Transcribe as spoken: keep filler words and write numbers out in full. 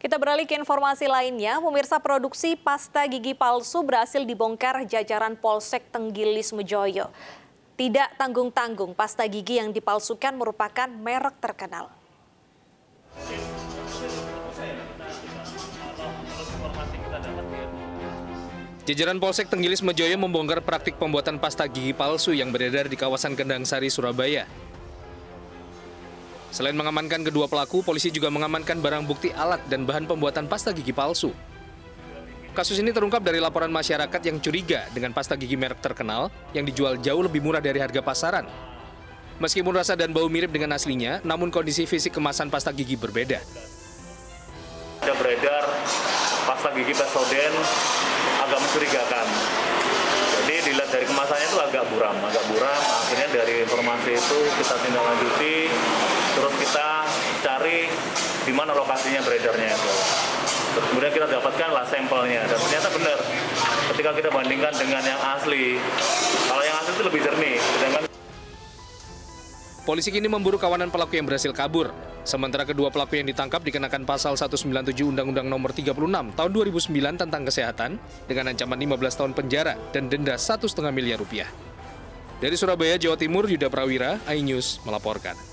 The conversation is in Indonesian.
Kita beralih ke informasi lainnya, pemirsa, produksi pasta gigi palsu berhasil dibongkar jajaran Polsek Tenggilis Mejoyo. Tidak tanggung-tanggung, pasta gigi yang dipalsukan merupakan merek terkenal. Jajaran Polsek Tenggilis Mejoyo membongkar praktik pembuatan pasta gigi palsu yang beredar di kawasan Kendang Sari, Surabaya. Selain mengamankan kedua pelaku, polisi juga mengamankan barang bukti alat dan bahan pembuatan pasta gigi palsu. Kasus ini terungkap dari laporan masyarakat yang curiga dengan pasta gigi merek terkenal yang dijual jauh lebih murah dari harga pasaran. Meskipun rasa dan bau mirip dengan aslinya, namun kondisi fisik kemasan pasta gigi berbeda. Ada beredar pasta gigi Pepsodent agak mencurigakan. Jadi dilihat dari kemasannya itu agak buram, agak buram. Akhirnya dari informasi itu kita tindak lanjuti, terus kita cari di mana lokasinya beredarnya itu. Terus kemudian kita dapatkan lah sampelnya, dan ternyata benar. Ketika kita bandingkan dengan yang asli, kalau yang asli itu lebih jernih. Sedangkan polisi kini memburu kawanan pelaku yang berhasil kabur. Sementara kedua pelaku yang ditangkap dikenakan pasal seratus sembilan puluh tujuh Undang-Undang Nomor tiga puluh enam Tahun dua ribu sembilan tentang kesehatan dengan ancaman lima belas tahun penjara dan denda satu koma lima miliar rupiah. Dari Surabaya, Jawa Timur, Yuda Prawira, iNews melaporkan.